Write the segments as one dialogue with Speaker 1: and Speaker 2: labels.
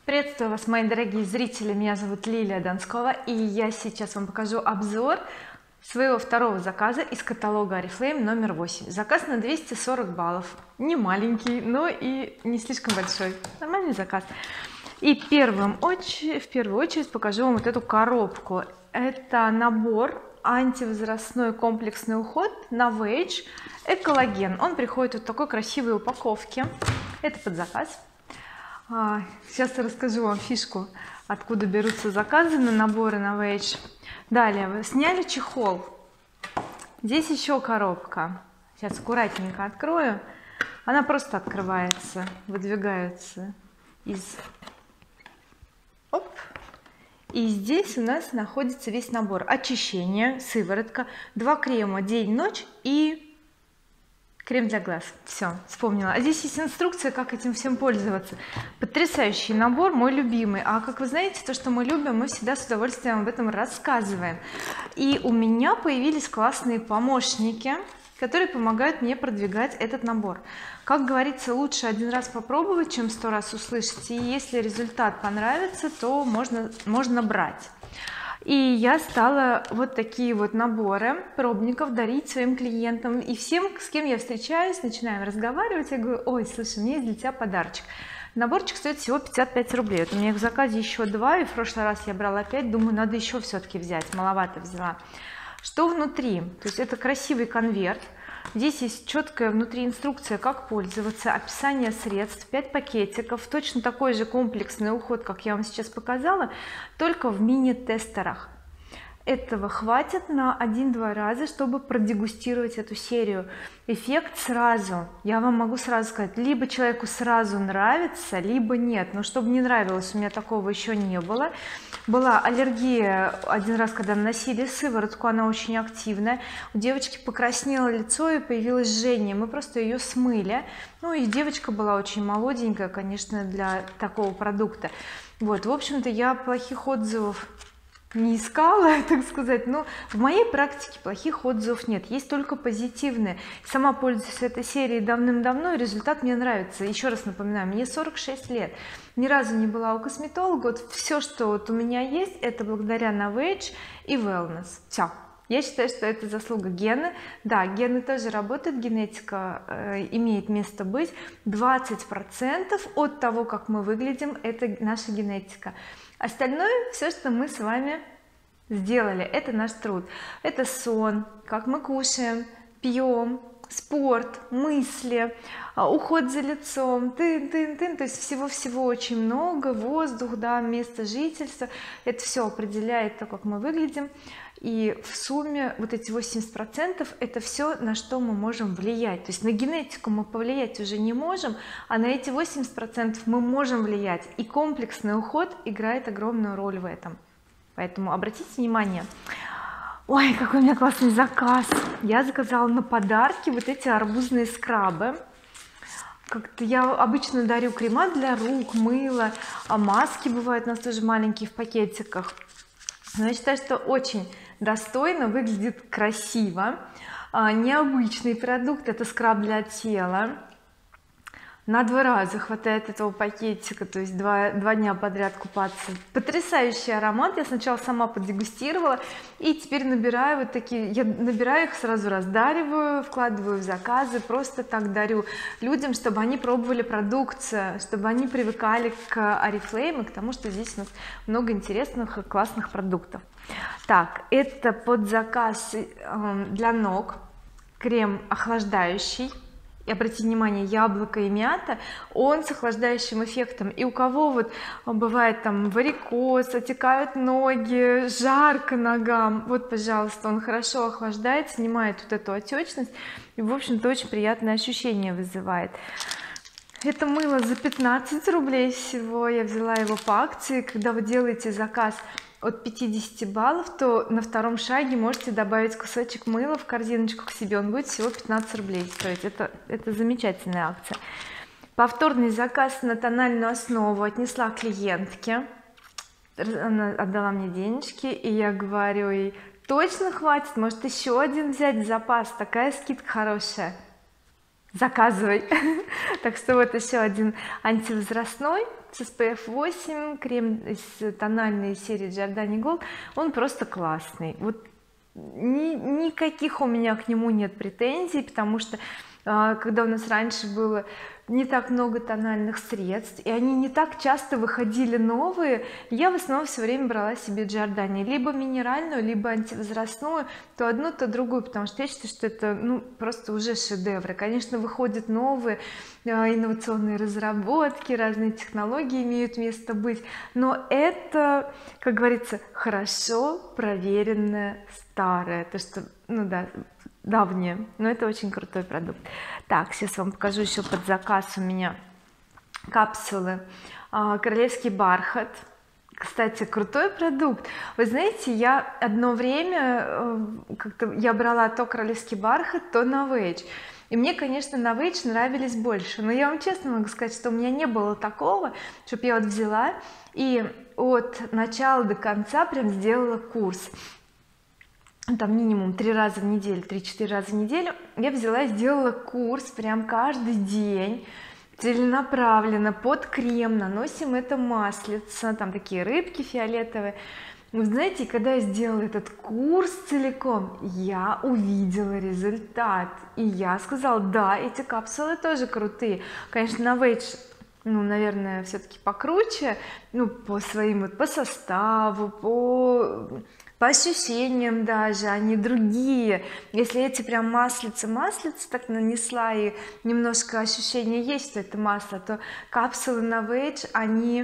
Speaker 1: Приветствую вас, мои дорогие зрители, меня зовут Лилия Донскова, и я сейчас вам покажу обзор своего второго заказа из каталога Oriflame номер 8. Заказ на 240 баллов, не маленький, но и не слишком большой, нормальный заказ. И в первую очередь покажу вам вот эту коробку. Это набор антивозрастной комплексный уход Novage Экологен. Он приходит в вот такой красивой упаковке. Это под заказ. Сейчас я расскажу вам фишку, откуда берутся заказы на наборы Novage. Далее вы сняли чехол, здесь еще коробка, сейчас аккуратненько открою, она просто открывается, выдвигается из и здесь у нас находится весь набор: очищение, сыворотка, 2 крема день-ночь и крем для глаз. Все, вспомнила. А здесь есть инструкция, как этим всем пользоваться. Потрясающий набор, мой любимый. А как вы знаете, то, что мы любим, мы всегда с удовольствием об этом рассказываем. И у меня появились классные помощники, которые помогают мне продвигать этот набор. Как говорится, лучше один раз попробовать, чем 100 раз услышать. И если результат понравится, то можно брать. И я стала вот такие вот наборы пробников дарить своим клиентам, и всем, с кем я встречаюсь, начинаем разговаривать. Я говорю: ой, слушай, у меня есть для тебя подарочек. Наборчик стоит всего 55 рублей. Вот у меня в заказе еще 2, и в прошлый раз я брала 5, думаю, надо еще все-таки взять, маловато взяла. Что внутри? То есть это красивый конверт, здесь есть четкая внутри инструкция, как пользоваться, описание средств, 5 пакетиков, точно такой же комплексный уход, как я вам сейчас показала, только в мини-тестерах. Этого хватит на 1-2 раза, чтобы продегустировать эту серию. Эффект сразу, я вам могу сразу сказать, либо человеку сразу нравится, либо нет. Но чтобы не нравилось, у меня такого еще не было. Была аллергия один раз, когда наносили сыворотку, она очень активная, у девочки покраснело лицо и появилось жжение, мы просто ее смыли. Ну и девочка была очень молоденькая, конечно, для такого продукта. Вот, в общем-то, я плохих отзывов не искала, так сказать, но в моей практике плохих отзывов нет, есть только позитивные. Сама пользуюсь этой серией давным-давно, и результат мне нравится. Еще раз напоминаю, мне 46 лет, ни разу не была у косметолога. Вот все, что вот у меня есть, это благодаря Novage и Wellness. Все, я считаю, что это заслуга гена. Да, гены тоже работают, генетика имеет место быть. 20% от того, как мы выглядим, это наша генетика. Остальное, все, что мы с вами сделали, это наш труд. Это сон, как мы кушаем, пьем, спорт, мысли, уход за лицом, то есть всего очень много, воздух, да, место жительства, это все определяет то, как мы выглядим. И в сумме вот эти 80% это все, на что мы можем влиять. То есть на генетику мы повлиять уже не можем, а на эти 80% мы можем влиять, и комплексный уход играет огромную роль в этом. Поэтому обратите внимание. Ой, какой у меня классный заказ! Я заказала на подарки вот эти арбузные скрабы. Как-то я обычно дарю крема для рук, мыло, а маски бывают у нас тоже маленькие в пакетиках. Но я считаю, что очень достойно, выглядит красиво. Необычный продукт, это скраб для тела, на 2 раза хватает этого пакетика, то есть 2 дня подряд купаться. Потрясающий аромат. Я сначала сама подегустировала, и теперь набираю вот такие, я набираю их, сразу раздариваю, вкладываю в заказы, просто так дарю людям, чтобы они пробовали продукцию, чтобы они привыкали к Oriflame и к тому, что здесь у нас много интересных и классных продуктов. Так, это под заказ для ног, крем охлаждающий. И обратите внимание, яблоко и мята, он с охлаждающим эффектом. И у кого вот бывает там варикоз, отекают ноги, жарко ногам, вот пожалуйста, он хорошо охлаждает, снимает вот эту отечность, и в общем-то очень приятное ощущение вызывает. Это мыло за 15 рублей всего, я взяла его по акции. Когда вы делаете заказ от 50 баллов, то на втором шаге можете добавить кусочек мыла в корзиночку к себе, он будет всего 15 рублей стоить. Это замечательная акция. Повторный заказ на тональную основу отнесла клиентке, она отдала мне денежки, и я говорю ей: точно хватит, может еще один взять в запас, такая скидка хорошая. заказывай. Так что вот еще один антивозрастной с SPF 8, крем из тональной серии Giordani Gold, он просто классный. Вот никаких у меня к нему нет претензий, потому что когда у нас раньше было не так много тональных средств и они не так часто выходили новые, я в основном все время брала себе Giordani, либо минеральную, либо антивозрастную, то одну, то другую, потому что я считаю, что это ну просто уже шедевры. Конечно, выходят новые инновационные разработки, разные технологии имеют место быть, но это, как говорится, хорошо проверенное старое, то что ну да, давнее, но это очень крутой продукт. Так, сейчас вам покажу еще под заказ у меня капсулы королевский бархат. Кстати, крутой продукт. Вы знаете, я одно время как-то я брала то королевский бархат, то Novage, и мне, конечно, Novage нравились больше, но я вам честно могу сказать, что у меня не было такого, чтобы я вот взяла и от начала до конца прям сделала курс, там минимум 3 раза в неделю, 3-4 раза в неделю я взяла и сделала курс прям каждый день целенаправленно под крем, наносим это маслице, там такие рыбки фиолетовые. Вы знаете, когда я сделала этот курс целиком, я увидела результат, и я сказала, да, эти капсулы тоже крутые. Конечно, Novage ну наверное все-таки покруче, ну по своим вот по составу, по ощущениям даже они другие. Если эти прям маслица так нанесла и немножко ощущение есть, что это масло, то капсулы Novage они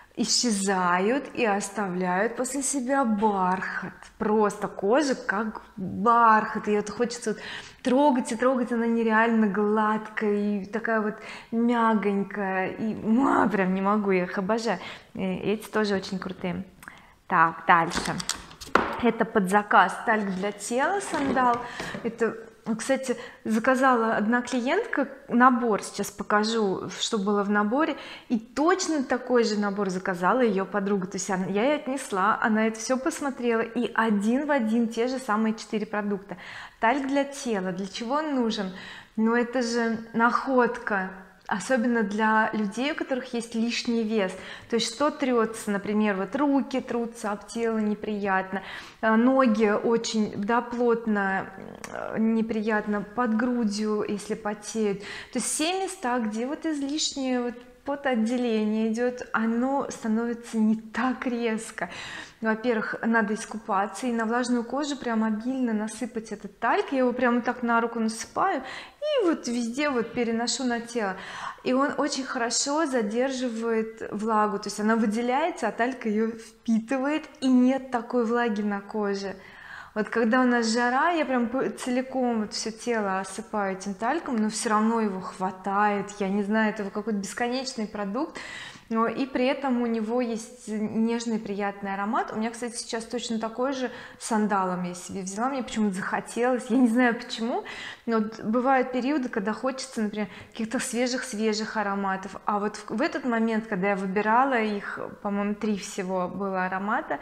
Speaker 1: исчезают и оставляют после себя бархат, просто кожа как бархат, и это хочется вот трогать и трогать, она нереально гладкая и такая вот мягонькая, и прям не могу, я их обожаю. Эти тоже очень крутые. Так, дальше это под заказ тальк для тела сандал. Это, кстати, заказала одна клиентка набор, сейчас покажу, что было в наборе, и точно такой же набор заказала ее подруга, то есть я ей отнесла, она это все посмотрела, и один в один те же самые 4 продукта. Тальк для тела, для чего он нужен? Ну это же находка, особенно для людей, у которых есть лишний вес, то есть что трется, например, вот руки трутся об тело неприятно, ноги очень да плотно неприятно, под грудью если потеют, то есть все места, где вот излишнее вот потоотделение идет, оно становится не так резко. Во-первых, надо искупаться и на влажную кожу прям обильно насыпать этот тальк, я его прямо так на руку насыпаю и вот везде вот переношу на тело, и он очень хорошо задерживает влагу, то есть она выделяется, а тальк ее впитывает, и нет такой влаги на коже. Вот когда у нас жара, я прям целиком вот все тело осыпаю этим тальком, но все равно его хватает, я не знаю, это какой-то бесконечный продукт, но и при этом у него есть нежный приятный аромат. У меня, кстати, сейчас точно такой же с сандалом я себе взяла, мне почему-то захотелось, я не знаю почему, но вот бывают периоды, когда хочется, например, каких-то свежих ароматов, а вот в этот момент, когда я выбирала их, по-моему 3 всего было аромата,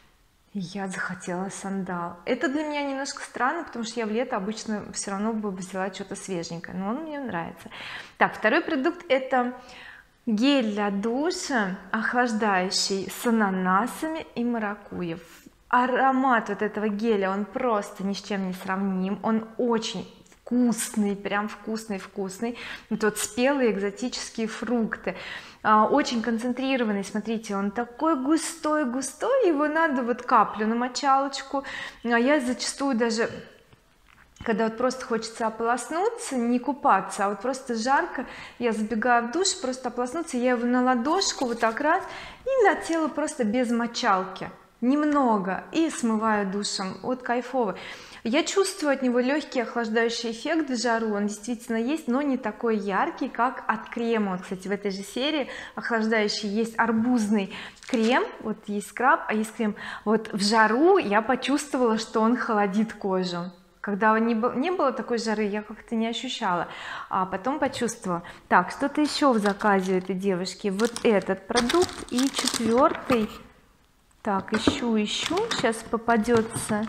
Speaker 1: я захотела сандал. Это для меня немножко странно, потому что я в лето обычно все равно бы взяла что-то свеженькое, но он мне нравится. Так, второй продукт это гель для душа охлаждающий с ананасами и маракуйей. Аромат вот этого геля, он просто ни с чем не сравним, он очень вкусный, прям вкусный, вот спелые экзотические фрукты, очень концентрированный, смотрите, он такой густой, его надо вот каплю на мочалочку, а я зачастую даже когда вот просто хочется ополоснуться, не купаться, а вот просто жарко, я забегаю в душ просто ополоснуться, я его на ладошку вот так раз и на тело просто без мочалки немного и смываю душем, вот кайфово. Я чувствую от него легкий охлаждающий эффект в жару, он действительно есть, но не такой яркий как от крема. Вот, кстати, в этой же серии охлаждающий есть арбузный крем, вот есть скраб, а есть крем. Вот в жару я почувствовала, что он холодит кожу. Когда не было такой жары, я как-то не ощущала, а потом почувствовала. Так, что-то еще в заказе у этой девушки, вот этот продукт и 4-й. Так, ищу, сейчас попадется.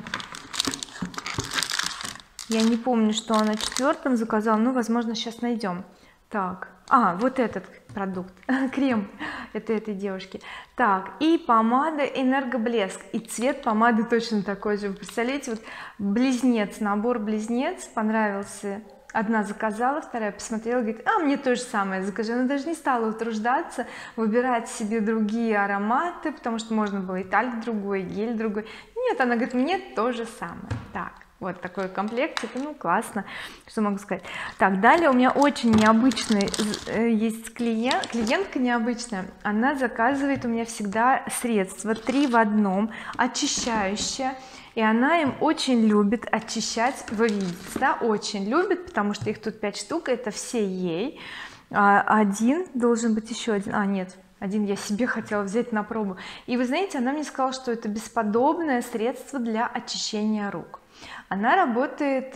Speaker 1: Я не помню, что она 4-м заказала, но возможно сейчас найдем. Так, вот этот продукт крем это этой девушки. Так, и помада энергоблеск, и цвет помады точно такой же. Вы представляете, вот близнец, набор близнец понравился. Одна заказала, вторая посмотрела, говорит: а мне то же самое закажи. Она даже не стала утруждаться выбирать себе другие ароматы, потому что можно было и тальк другой, и гель другой. Нет, она говорит: мне то же самое. Так, вот такой комплект, это, ну, классно, что могу сказать. Так, далее у меня очень необычный есть клиентка необычная. Она заказывает у меня всегда средство 3 в 1 очищающее, и она им очень любит очищать. Вы видите, да, очень любит, потому что их тут 5 штук, это все ей. Один должен быть еще один, нет, один я себе хотела взять на пробу. И вы знаете, она мне сказала, что это бесподобное средство для очищения рук. Она работает,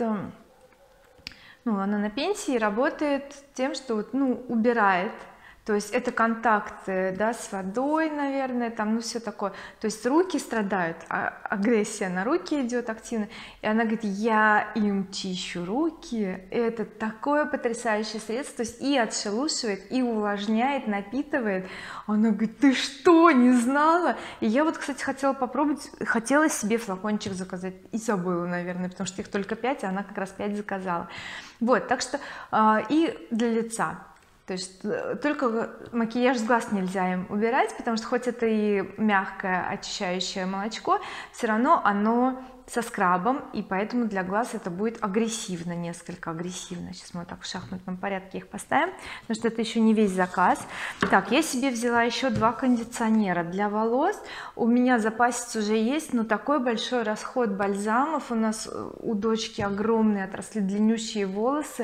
Speaker 1: ну, она на пенсии, работает тем, что вот, ну, убирает, то есть это контакты, да, с водой, наверное, там, ну, все такое, то есть руки страдают, агрессия на руки идет активно, и она говорит: я им чищу руки, это такое потрясающее средство, то есть и отшелушивает, и увлажняет, напитывает. Она говорит: ты что, не знала? И я вот, кстати, хотела попробовать, хотела себе флакончик заказать и забыла, наверное, потому что их только 5, а она как раз 5 заказала. Вот, так что и для лица, то есть только макияж с глаз нельзя им убирать, потому что хоть это и мягкое очищающее молочко, все равно оно со скрабом, и поэтому для глаз это будет агрессивно, несколько агрессивно. Сейчас мы вот так в шахматном порядке их поставим, потому что это еще не весь заказ. Так, я себе взяла еще 2 кондиционера для волос. У меня запасец уже есть, но такой большой расход бальзамов, у нас у дочки огромные отросли длиннющие волосы,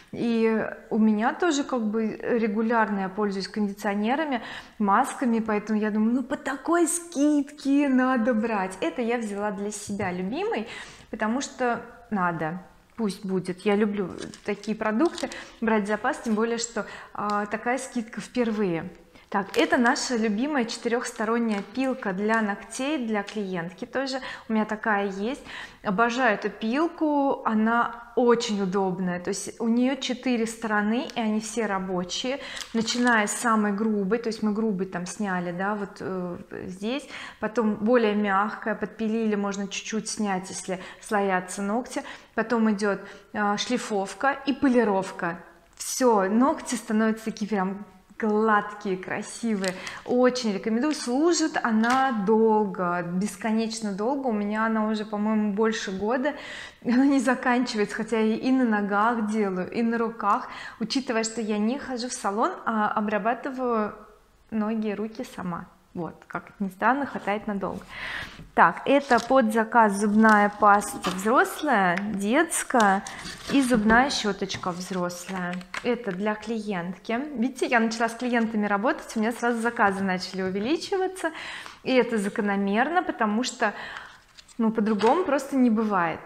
Speaker 1: и у меня тоже как бы регулярно я пользуюсь кондиционерами, масками, поэтому я думаю, ну, по такой скидке надо брать. Это я взяла для себя любимый, потому что надо, пусть будет. Я люблю такие продукты брать запас, тем более что такая скидка впервые. Так, это наша любимая 4-сторонняя пилка для ногтей, для клиентки тоже. У меня такая есть. Обожаю эту пилку, она очень удобная, то есть у нее 4 стороны, и они все рабочие, начиная с самой грубой, то есть мы грубый там сняли, да, вот здесь, потом более мягкая, подпилили, можно чуть-чуть снять, если слоятся ногти, потом идет шлифовка и полировка. Все, ногти становятся такие прям гладкие, красивые, очень рекомендую. Служит она долго, бесконечно долго, у меня она уже, по-моему, больше года, она не заканчивается, хотя я и на ногах делаю, и на руках, учитывая, что я не хожу в салон, а обрабатываю ноги и руки сама. Вот, как ни странно, хватает надолго. Так, это под заказ зубная паста взрослая, детская и зубная щеточка взрослая. Это для клиентки. Видите, я начала с клиентами работать, у меня сразу заказы начали увеличиваться, и это закономерно, потому что, ну, по-другому просто не бывает.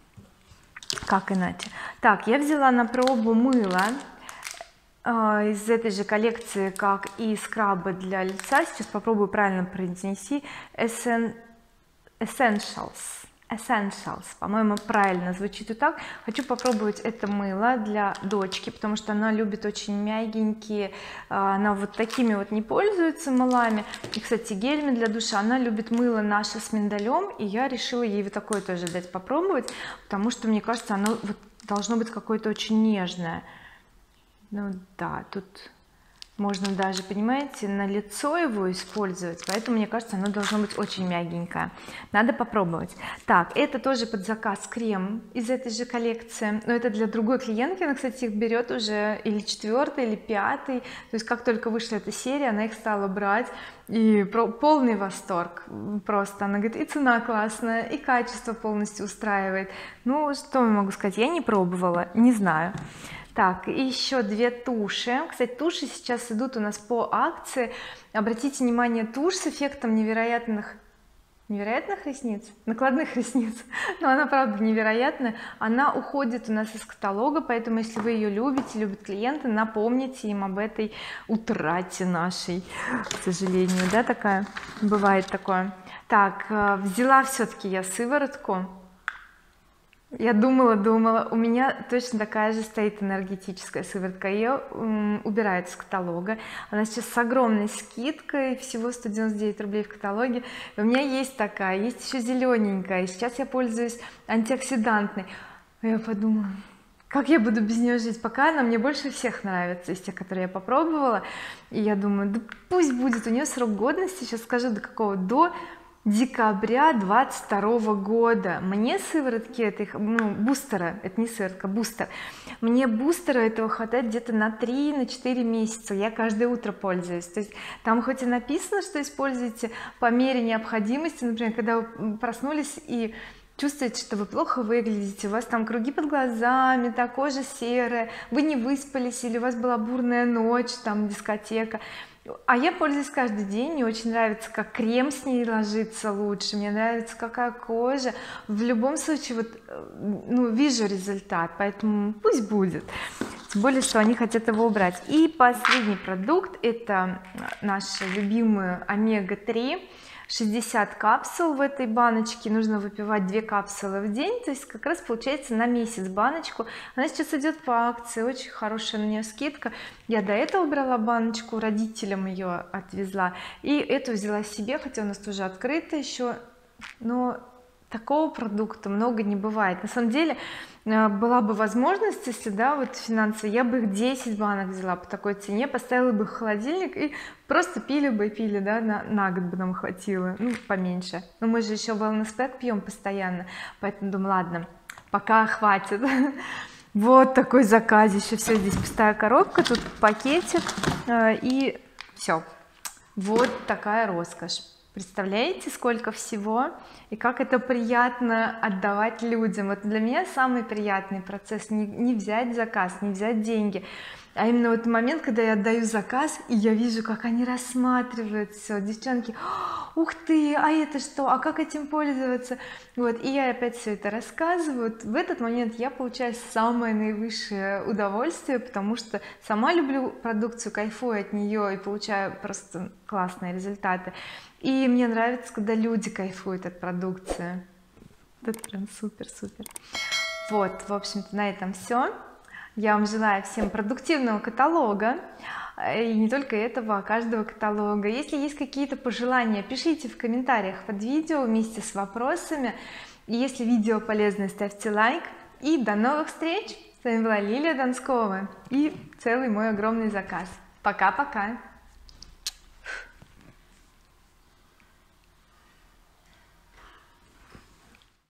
Speaker 1: Как иначе? Так, я взяла на пробу мыло из этой же коллекции, как и скрабы для лица. Сейчас попробую правильно произнести. Essentials, по-моему, правильно звучит и так. Хочу попробовать это мыло для дочки, потому что она любит очень мягенькие, она вот такими вот не пользуется мылами, и, кстати, гелями для душа. Она любит мыло наше с миндалем, и я решила ей вот такое тоже дать попробовать, потому что, мне кажется, оно вот должно быть какое-то очень нежное. Ну да, тут можно даже, понимаете, на лицо его использовать, поэтому мне кажется, оно должно быть очень мягенькое, надо попробовать. Так, это тоже под заказ крем из этой же коллекции, но это для другой клиентки, она, кстати, их берет уже или 4-й, или 5-й, то есть как только вышла эта серия, она их стала брать, и полный восторг просто. Она говорит, и цена классная, и качество полностью устраивает. Ну, что я могу сказать, я не пробовала, не знаю. Так, и еще 2 туши. Кстати, туши сейчас идут у нас по акции. Обратите внимание, тушь с эффектом невероятных ресниц, накладных ресниц, но она правда невероятная, она уходит у нас из каталога, поэтому если вы ее любите, любят клиенты, напомните им об этой утрате нашей, к сожалению, да, такая бывает такое. Так, взяла все-таки я сыворотку Я думала, у меня точно такая же стоит энергетическая сыворотка, ее убирают с каталога, она сейчас с огромной скидкой, всего 199 рублей в каталоге. У меня есть такая, есть еще зелененькая, и сейчас я пользуюсь антиоксидантной. Я подумала, как я буду без нее жить, пока она мне больше всех нравится из тех, которые я попробовала. И я думаю, да пусть будет, у нее срок годности, сейчас скажу до какого, до декабря 22 года. Мне сыворотки этой, бустера, это не сыворотка, бустер, мне бустера этого хватает где-то на 3-4 месяца. Я каждое утро пользуюсь, то есть там хоть и написано, что используйте по мере необходимости, например, когда вы проснулись и чувствуете, что вы плохо выглядите, у вас там круги под глазами, та кожа серая, вы не выспались или у вас была бурная ночь, там дискотека, а я пользуюсь каждый день, мне очень нравится, как крем с ней ложится лучше, мне нравится какая кожа, в любом случае вот вижу результат, поэтому пусть будет, тем более что они хотят его убрать. И последний продукт, это наши любимые омега-3, 60 капсул в этой баночке, нужно выпивать 2 капсулы в день, то есть как раз получается на месяц баночку. Она сейчас идет по акции, очень хорошая на нее скидка. Я до этого брала баночку, родителям ее отвезла, и эту взяла себе, хотя у нас тоже открыто еще, но такого продукта много не бывает. На самом деле была бы возможность, если вот финансово, я бы их 10 банок взяла по такой цене, поставила бы их в холодильник и просто пили бы на год бы нам хватило, поменьше. Но мы же еще wellness pack пьем постоянно, поэтому думаю, ладно, пока хватит. Вот такой заказище, все, здесь пустая коробка, тут пакетик, и все, вот такая роскошь. Представляете, сколько всего, и как это приятно отдавать людям. Вот для меня самый приятный процесс не взять заказ, не взять деньги, а именно вот момент, когда я отдаю заказ и я вижу, как они рассматривают все, девчонки, ух ты, а это что, а как этим пользоваться, вот, и я опять все это рассказываю. Вот в этот момент я получаю самое наивысшее удовольствие, потому что сама люблю продукцию, кайфую от нее и получаю просто классные результаты, и мне нравится, когда люди кайфуют от продукции. Это прям супер. Вот, в общем-то, на этом все. Я вам желаю всем продуктивного каталога, и не только этого, а каждого каталога. Если есть какие-то пожелания, пишите в комментариях под видео вместе с вопросами, и если видео полезное, ставьте лайк, и до новых встреч. С вами была Лилия Донскова и целый мой огромный заказ. Пока-пока.